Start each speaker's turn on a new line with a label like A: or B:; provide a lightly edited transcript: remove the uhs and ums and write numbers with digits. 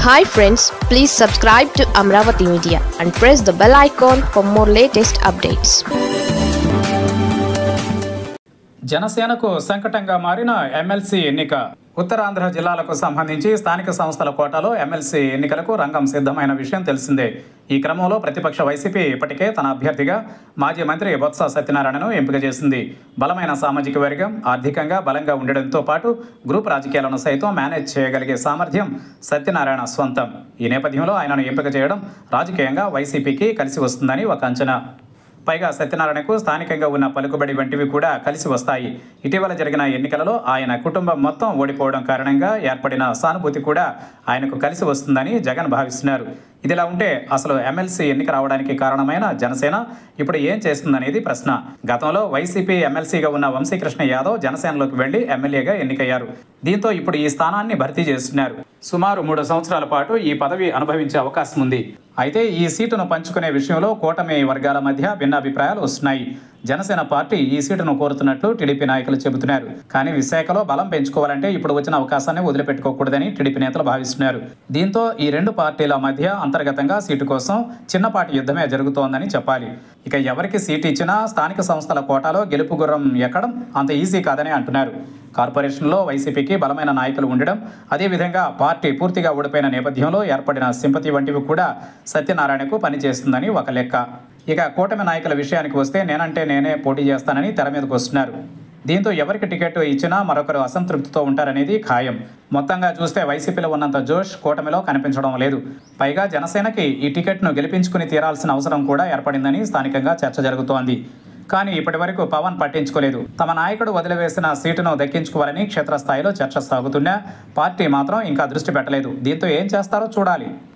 A: Hi friends, please subscribe to Amravati Media and press the bell icon for more latest updates.
B: జనసేనకు సంకటంగా మారిన MLC ఎన్నిక. ఉత్తరాంధ్ర జిల్లాలకు సంబంధించి స్థానిక సంస్థల కోటాలో ఎమ్మెల్సీ ఎన్నికలకు రంగం సిద్ధమైన విషయం తెలిసిందే. ఈ క్రమంలో ప్రతిపక్ష వైసీపీ ఇప్పటికే తన అభ్యర్థిగా మాజీ మంత్రి బొత్స సత్యనారాయణను ఎంపిక చేసింది. బలమైన సామాజిక వర్గం, ఆర్థికంగా బలంగా ఉండడంతో పాటు గ్రూప్ రాజకీయాలను సైతం మేనేజ్ చేయగలిగే సామర్థ్యం సత్యనారాయణ స్వంతం. ఈ నేపథ్యంలో ఆయనను ఎంపిక చేయడం రాజకీయంగా వైసీపీకి కలిసి వస్తుందని ఒక అంచనా. పైగా సత్యనారాయణకు స్థానికంగా ఉన్న పలుకుబడి వంటివి కూడా కలిసి వస్తాయి. ఇటీవల జరిగిన ఎన్నికలలో ఆయన కుటుంబం మొత్తం ఓడిపోవడం కారణంగా ఏర్పడిన సానుభూతి కూడా ఆయనకు కలిసి వస్తుందని జగన్ భావిస్తున్నారు. ఇదిలా ఉంటే అసలు ఎమ్మెల్సీ ఎన్నిక రావడానికి కారణమైన జనసేన ఇప్పుడు ఏం చేస్తుందనేది ప్రశ్న. గతంలో వైసీపీ ఎమ్మెల్సీగా ఉన్న వంశీకృష్ణ యాదవ్ జనసేనలోకి వెళ్లి ఎమ్మెల్యేగా ఎన్నికయ్యారు. దీంతో ఇప్పుడు ఈ స్థానాన్ని భర్తీ చేస్తున్నారు. సుమారు 3 సంవత్సరాల పాటు ఈ పదవి అనుభవించే అవకాశం ఉంది. అయితే ఈ సీటును పంచుకునే విషయంలో కూటమి వర్గాల మధ్య భిన్నాభిప్రాయాలు వస్తున్నాయి. జనసేన పార్టీ ఈ సీటును కోరుతున్నట్లు టీడీపీ నాయకులు చెబుతున్నారు. కానీ విశాఖలో బలం పెంచుకోవాలంటే ఇప్పుడు వచ్చిన అవకాశాన్ని వదిలిపెట్టుకోకూడదని టీడీపీ నేతలు భావిస్తున్నారు. దీంతో ఈ రెండు పార్టీల మధ్య అంతర్గతంగా సీటు కోసం చిన్నపాటి యుద్ధమే జరుగుతోందని చెప్పాలి. ఇక ఎవరికి సీటు ఇచ్చినా స్థానిక సంస్థల కోటాలో గెలుపు గుర్రం ఎక్కడం అంత ఈజీ కాదని అంటున్నారు. కార్పొరేషన్లో వైసీపీకి బలమైన నాయకులు ఉండడం, అదేవిధంగా పార్టీ పూర్తిగా ఓడిపోయిన నేపథ్యంలో ఏర్పడిన సింపతి వంటివి కూడా సత్యనారాయణకు పనిచేస్తుందని ఒక లెక్క. ఇక కూటమి నాయకుల విషయానికి వస్తే నేనంటే నేనే పోటీ చేస్తానని తెర మీదకు వస్తున్నారు. దీంతో ఎవరికి టికెట్ ఇచ్చినా మరొకరు అసంతృప్తితో ఉంటారనేది ఖాయం. మొత్తంగా చూస్తే వైసీపీలో ఉన్నంత జోష్ కూటమిలో కనిపించడం లేదు. పైగా జనసేనకి ఈ టికెట్ను గెలిపించుకుని తీరాల్సిన అవసరం కూడా ఏర్పడిందని స్థానికంగా చర్చ జరుగుతోంది. కానీ ఇప్పటి వరకు పవన్ పట్టించుకోలేదు. తమ నాయకుడు వదిలివేసిన సీటును దక్కించుకోవాలని క్షేత్రస్థాయిలో చర్చ సాగుతున్నా పార్టీ మాత్రం ఇంకా దృష్టి పెట్టలేదు. దీంతో ఏం చేస్తారో చూడాలి.